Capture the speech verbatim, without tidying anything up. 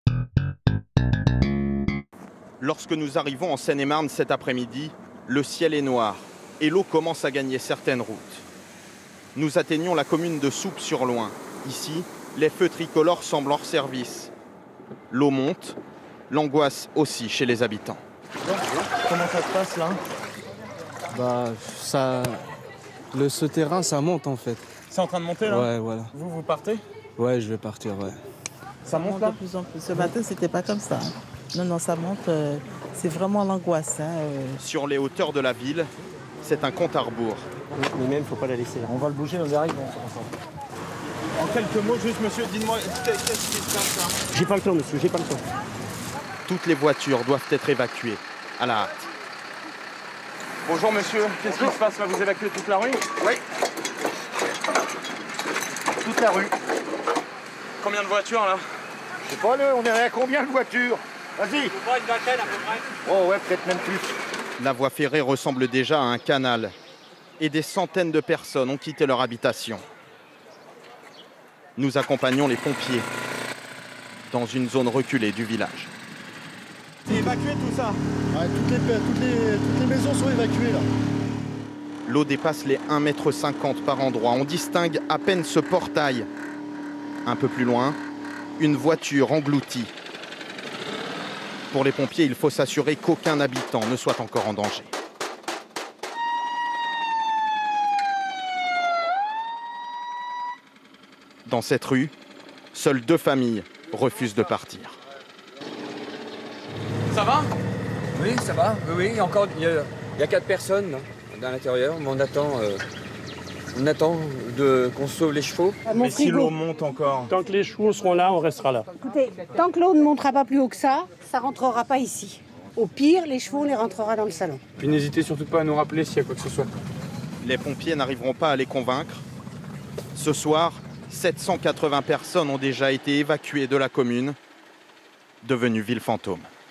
Lorsque nous arrivons en Seine-et-Marne cet après-midi, le ciel est noir et l'eau commence à gagner certaines routes. Nous atteignons la commune de Souppes-sur-Loing. Ici, les feux tricolores semblent hors service. L'eau monte, l'angoisse aussi chez les habitants. Comment ça se passe là? Bah, ça... Le souterrain, ça monte en fait. C'est en train de monter là? Ouais, voilà. Vous, vous partez? Ouais, je vais partir, ouais. Ça monte là? De plus en plus. Ce matin, c'était pas comme ça. Non, non, ça monte. Euh, c'est vraiment l'angoisse. Hein, euh. Sur les hauteurs de la ville, c'est un compte à rebours. Mais même, faut pas la laisser. On va le bouger, on arrive. On... En quelques mots, juste monsieur, dites-moi, qu'est-ce qui se passe là? J'ai pas le temps, monsieur, j'ai pas le temps. Toutes les voitures doivent être évacuées à la hâte. Bonjour monsieur, qu'est-ce qui se passe là? Vous évacuez toute la rue? Oui. Toute la rue. Combien de voitures là? Je sais pas, là, on est à combien de voitures? Vas-y. Pas une vingtaine à peu près. Oh ouais, peut-être même plus. La voie ferrée ressemble déjà à un canal et des centaines de personnes ont quitté leur habitation. Nous accompagnons les pompiers dans une zone reculée du village. C'est évacué tout ça? Ouais, toutes, les, toutes, les, toutes les maisons sont évacuées là. L'eau dépasse les un mètre cinquante par endroit. On distingue à peine ce portail. Un peu plus loin, une voiture engloutie. Pour les pompiers, il faut s'assurer qu'aucun habitant ne soit encore en danger. Dans cette rue, seules deux familles refusent de partir. Ça va? Oui, ça va. Oui, oui, encore, il y a, il y a quatre personnes dans l'intérieur, mais on attend, euh, on attend de, qu'on sauve les chevaux. Mais si l'eau monte encore? Tant que les chevaux seront là, on restera là. Écoutez, tant que l'eau ne montera pas plus haut que ça, ça ne rentrera pas ici. Au pire, les chevaux, on les rentrera dans le salon. Puis n'hésitez surtout pas à nous rappeler s'il y a quoi que ce soit. Les pompiers n'arriveront pas à les convaincre. Ce soir, sept cent quatre-vingts personnes ont déjà été évacuées de la commune, devenue ville fantôme.